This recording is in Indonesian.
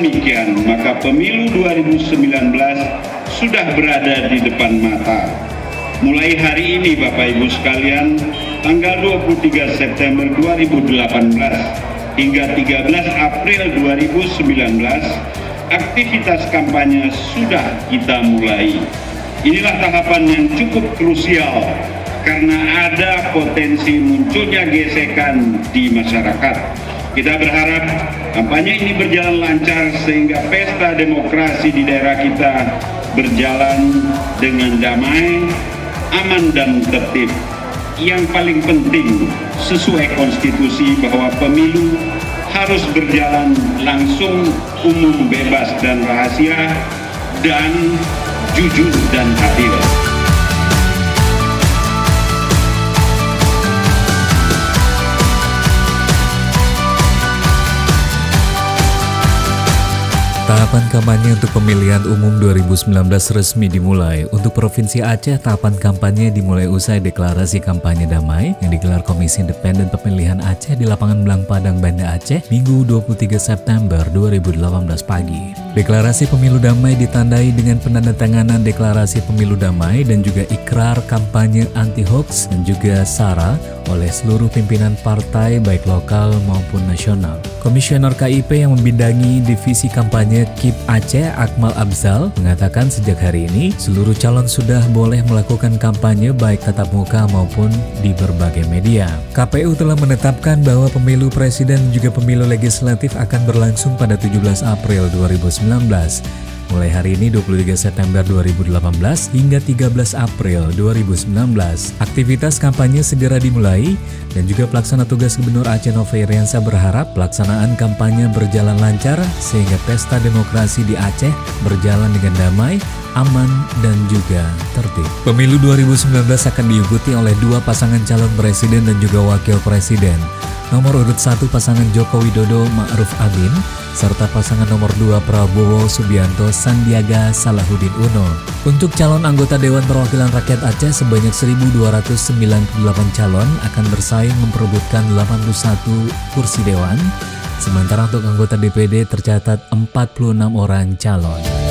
demikian, maka pemilu 2019 sudah berada di depan mata. Mulai hari ini Bapak Ibu sekalian, tanggal 23 September 2018 hingga 13 April 2019, aktivitas kampanye sudah kita mulai. Inilah tahapan yang cukup krusial karena ada potensi munculnya gesekan di masyarakat. Kita berharap kampanye ini berjalan lancar sehingga pesta demokrasi di daerah kita berjalan dengan damai, aman dan tertib. Yang paling penting sesuai konstitusi bahwa pemilu harus berjalan langsung, umum, bebas dan rahasia, dan jujur dan adil. Tahapan kampanye untuk pemilihan umum 2019 resmi dimulai. Untuk Provinsi Aceh, tahapan kampanye dimulai usai deklarasi kampanye damai yang digelar Komisi Independen Pemilihan Aceh di lapangan Belang Padang, Banda Aceh, Minggu 23 September 2018 pagi. Deklarasi pemilu damai ditandai dengan penandatanganan deklarasi pemilu damai dan juga ikrar kampanye anti-hoax dan juga SARA oleh seluruh pimpinan partai baik lokal maupun nasional. Komisioner KIP yang membidangi divisi kampanye KIP Aceh, Akmal Abzal, mengatakan sejak hari ini seluruh calon sudah boleh melakukan kampanye baik tatap muka maupun di berbagai media. KPU telah menetapkan bahwa pemilu presiden dan juga pemilu legislatif akan berlangsung pada 17 April 2019. Mulai hari ini 23 September 2018 hingga 13 April 2019. Aktivitas kampanye segera dimulai dan juga pelaksana tugas Gubernur Aceh Nova Iriansyah berharap pelaksanaan kampanye berjalan lancar sehingga pesta demokrasi di Aceh berjalan dengan damai, aman, dan juga tertib. Pemilu 2019 akan diikuti oleh dua pasangan calon presiden dan juga wakil presiden. Nomor urut 1 pasangan Joko Widodo Ma'ruf Amin, serta pasangan nomor 2 Prabowo Subianto Sandiaga Salahuddin Uno. Untuk calon anggota Dewan Perwakilan Rakyat Aceh sebanyak 1.298 calon akan bersaing memperebutkan 81 kursi dewan, sementara untuk anggota DPD tercatat 46 orang calon.